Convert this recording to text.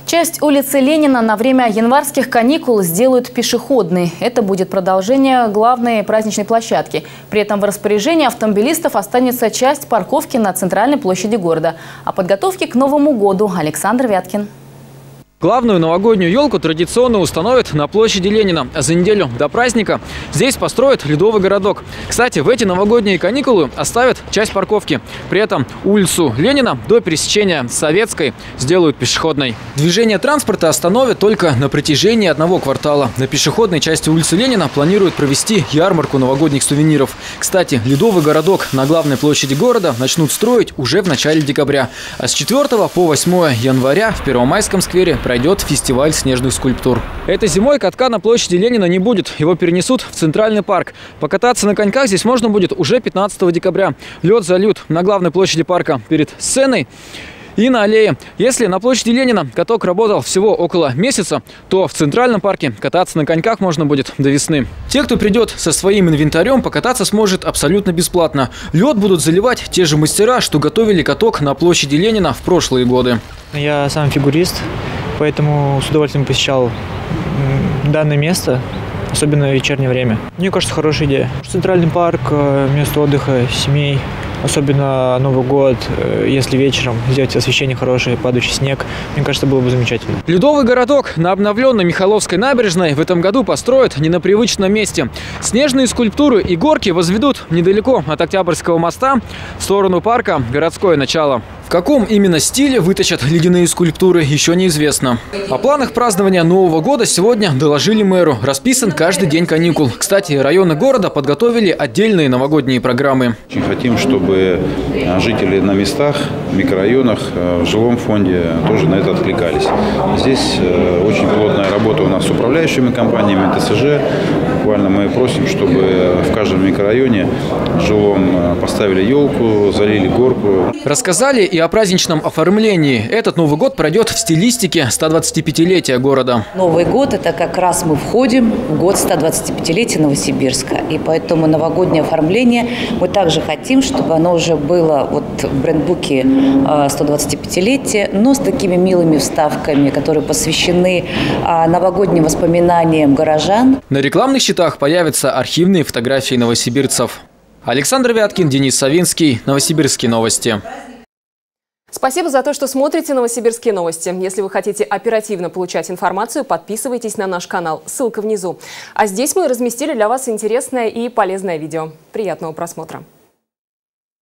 Часть улицы Ленина на время январских каникул сделают пешеходной. Это будет продолжение главной праздничной площадки. При этом в распоряжении автомобилистов останется часть парковки на центральной площади города. О подготовке к Новому году Александр Вяткин. Главную новогоднюю елку традиционно установят на площади Ленина. А за неделю до праздника здесь построят ледовый городок. Кстати, в эти новогодние каникулы оставят часть парковки. При этом улицу Ленина до пересечения Советской сделают пешеходной. Движение транспорта остановят только на протяжении одного квартала. На пешеходной части улицы Ленина планируют провести ярмарку новогодних сувениров. Кстати, ледовый городок на главной площади города начнут строить уже в начале декабря. А с 4 по 8 января в Первомайском сквере пройдет фестиваль снежных скульптур. Этой зимой катка на площади Ленина не будет. Его перенесут в Центральный парк. Покататься на коньках здесь можно будет уже 15 декабря. Лед зальют на главной площади парка перед сценой и на аллее. Если на площади Ленина каток работал всего около месяца, то в Центральном парке кататься на коньках можно будет до весны. Те, кто придет со своим инвентарем, покататься сможет абсолютно бесплатно. Лед будут заливать те же мастера, что готовили каток на площади Ленина в прошлые годы. Я сам фигурист, поэтому с удовольствием посещал данное место, особенно в вечернее время. Мне кажется, хорошая идея. Центральный парк, место отдыха семей. Особенно Новый год, если вечером сделать освещение хорошее, падающий снег, мне кажется, было бы замечательно. Ледовый городок на обновленной Михайловской набережной в этом году построят не на привычном месте. Снежные скульптуры и горки возведут недалеко от Октябрьского моста в сторону парка «Городское начало». В каком именно стиле вытащат ледяные скульптуры, еще неизвестно. О планах празднования Нового года сегодня доложили мэру. Расписан каждый день каникул. Кстати, районы города подготовили отдельные новогодние программы. Очень хотим, чтобы жители на местах, в микрорайонах, в жилом фонде тоже на это откликались. Здесь очень плотная работа у нас с управляющими компаниями ТСЖ. Буквально мы просим, чтобы в каждом микрорайоне жилом поставили елку, залили горку. Рассказали и о праздничном оформлении. Этот Новый год пройдет в стилистике 125-летия города. Новый год – это как раз мы входим в год 125-летия Новосибирска. И поэтому новогоднее оформление мы также хотим, чтобы оно уже было вот в брендбуке 125-летия, но с такими милыми вставками, которые посвящены новогодним воспоминаниям горожан. На рекламных щитах появятся архивные фотографии новосибирцев. Александр Вяткин, Денис Савинский, Новосибирские новости. Спасибо за то, что смотрите «Новосибирские новости». Если вы хотите оперативно получать информацию, подписывайтесь на наш канал. Ссылка внизу. А здесь мы разместили для вас интересное и полезное видео. Приятного просмотра.